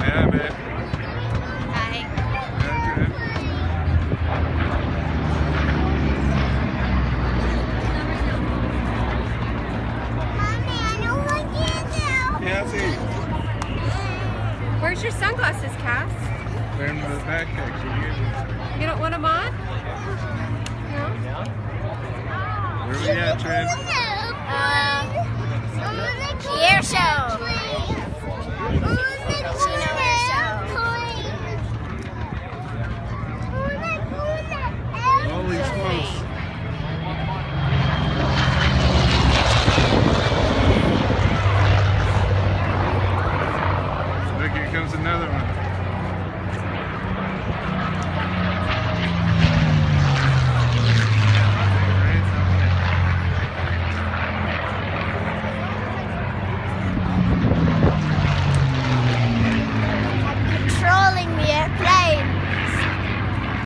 Yeah, babe. Hi. Mommy, I know what you do. Yeah, I see. Where's your sunglasses, Cass? They're in the backpack. You don't want them on? No? Where we at, Trent? Air show. Chino air show. Holy smokes. Look, here comes another one.